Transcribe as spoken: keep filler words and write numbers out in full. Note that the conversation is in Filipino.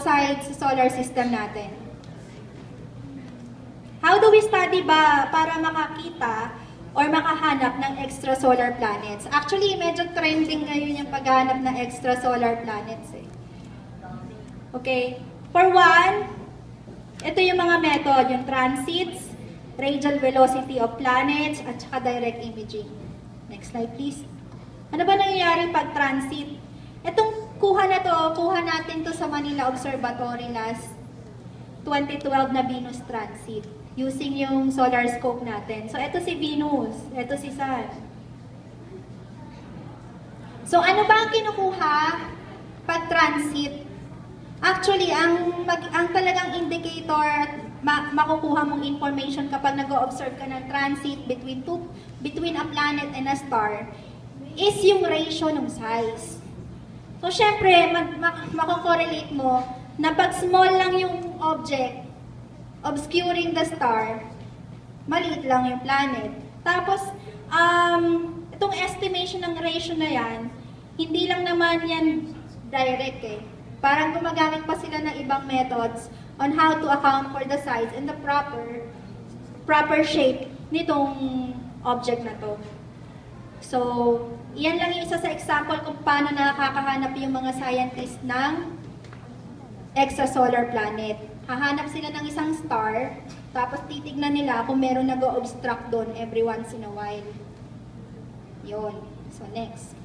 outside sa solar system natin. How do we study ba para makakita or makahanap ng extrasolar planets? Actually, medyo trending ngayon yung paghahanap ng extrasolar planets eh. Okay? For one, ito yung mga method, yung transits, radial velocity of planets, at saka direct imaging. Next slide please. Ano ba nangyayari pag transit? Itong kuha na to, kuha natin to sa Manila Observatory last twenty twelve na Venus transit using yung solar scope natin. So ito si Venus, ito si Sun. So ano ba ang kinukuha pag transit? Actually, ang, mag, ang talagang indicator at ma, makukuha mong information kapag nag-o-observe ka ng transit between, two, between a planet and a star is yung ratio ng size. So, syempre, makakorelate mo na pag small lang yung object obscuring the star, maliit lang yung planet. Tapos, um, itong estimation ng ratio na yan, hindi lang naman yan direct eh. Parang gumagamit pa sila ng ibang methods on how to account for the size and the proper proper shape nitong object na to. So, iyan lang yung isa sa example kung paano nakakahanap yung mga scientists ng extrasolar planet. Hahanap sila ng isang star, tapos titignan nila kung meron nag-o-obstruct doon every once in a while. Yun. So, next.